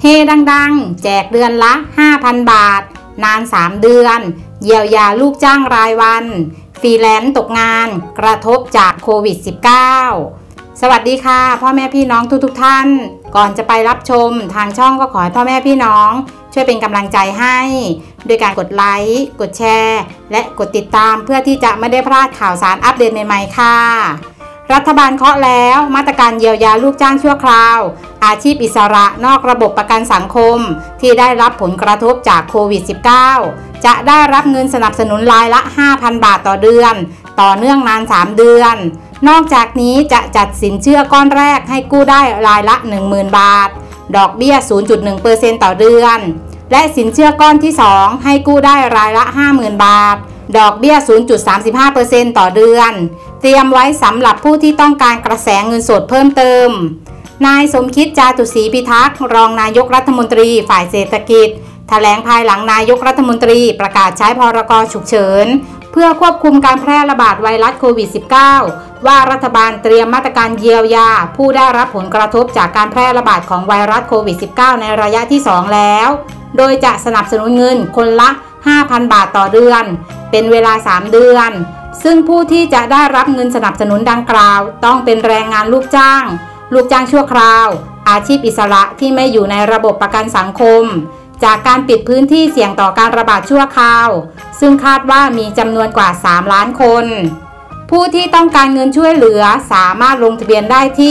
เฮดังๆแจกเดือนละ 5,000 บาทนาน3เดือนเยียวยาลูกจ้างรายวันฟรีแลนซ์ตกงานกระทบจากโควิด -19 สวัสดีค่ะพ่อแม่พี่น้องทุกท่านก่อนจะไปรับชมทางช่องก็ขอให้พ่อแม่พี่น้องช่วยเป็นกำลังใจให้ด้วยการกดไลค์กดแชร์และกดติดตามเพื่อที่จะไม่ได้พลาดข่าวสารอัปเดตใหม่ๆค่ะรัฐบาลเคาะแล้วมาตรการเยียวยาลูกจ้างชั่วคราวอาชีพอิสระนอกระบบประกันสังคมที่ได้รับผลกระทบจากโควิด -19 จะได้รับเงินสนับสนุนรายละ 5,000 บาทต่อเดือนต่อเนื่องนาน3เดือนนอกจากนี้จะจัดสินเชื่อก้อนแรกให้กู้ได้รายละ 10,000 บาทดอกเบี้ย 0.1% ต่อเดือนและสินเชื่อก้อนที่2ให้กู้ได้รายละ 50,000 บาทดอกเบี้ย 0.35% ต่อเดือนเตรียมไว้สำหรับผู้ที่ต้องการกระแสเงินสดเพิ่มเติมนายสมคิด จาตุศรีพิทักษ์รองนายกรัฐมนตรีฝ่ายเศรษฐกิจแถลงภายหลังนายกรัฐมนตรีประกาศใช้พรก.ฉุกเฉินเพื่อควบคุมการแพร่ระบาดไวรัสโควิด -19 ว่ารัฐบาลเตรียมมาตรการเยียวยาผู้ได้รับผลกระทบจากการแพร่ระบาดของไวรัสโควิด -19 ในระยะที่2แล้วโดยจะสนับสนุนเงินคนละ 5,000 บาทต่อเดือนเป็นเวลา3เดือนซึ่งผู้ที่จะได้รับเงินสนับสนุนดังกล่าวต้องเป็นแรงงานลูกจ้างชั่วคราวอาชีพอิสระที่ไม่อยู่ในระบบประกันสังคมจากการปิดพื้นที่เสี่ยงต่อการระบาดชั่วคราวซึ่งคาดว่ามีจำนวนกว่า3ล้านคนผู้ที่ต้องการเงินช่วยเหลือสามารถลงทะเบียนได้ที่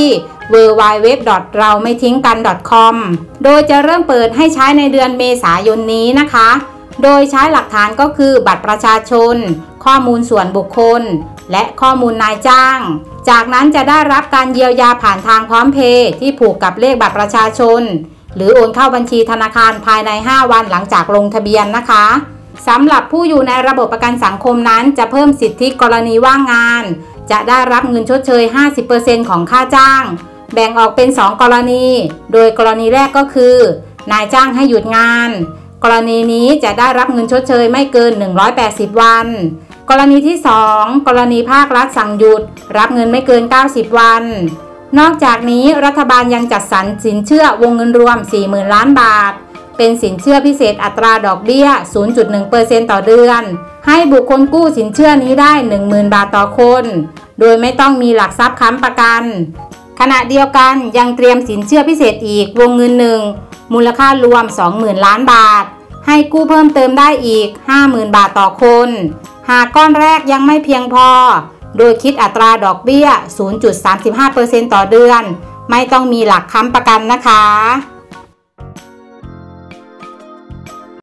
www.raumaitingkan.com โดยจะเริ่มเปิดให้ใช้ในเดือนเมษายนนี้นะคะโดยใช้หลักฐานก็คือบัตรประชาชนข้อมูลส่วนบุคคลและข้อมูลนายจ้างจากนั้นจะได้รับการเยียวยาผ่านทางพร้อมเพย์ที่ผูกกับเลขบัตรประชาชนหรือโอนเข้าบัญชีธนาคารภายใน5วันหลังจากลงทะเบียนนะคะสำหรับผู้อยู่ในระบบประกันสังคมนั้นจะเพิ่มสิทธิกรณีว่างงานจะได้รับเงินชดเชย 50% ของค่าจ้างแบ่งออกเป็น2กรณีโดยกรณีแรกก็คือนายจ้างให้หยุดงานกรณีนี้จะได้รับเงินชดเชยไม่เกิน180วันกรณีที่2กรณีภาครัฐสั่งหยุดรับเงินไม่เกิน90วันนอกจากนี้รัฐบาลยังจัดสรรสินเชื่อวงเงินรวม 40,000 ล้านบาทเป็นสินเชื่อพิเศษอัตราดอกเบี้ย 0.1% ต่อเดือนให้บุคคลกู้สินเชื่อนี้ได้ 10,000 บาทต่อคนโดยไม่ต้องมีหลักทรัพย์ค้ำประกันขณะเดียวกันยังเตรียมสินเชื่อพิเศษอีกวงเงินหนึ่งมูลค่ารวม 20,000 ล้านบาทให้กู้เพิ่มเติมได้อีก 50,000 บาทต่อคนหากก้อนแรกยังไม่เพียงพอโดยคิดอัตราดอกเบี้ย 0.35% ต่อเดือนไม่ต้องมีหลักค้ำประกันนะคะ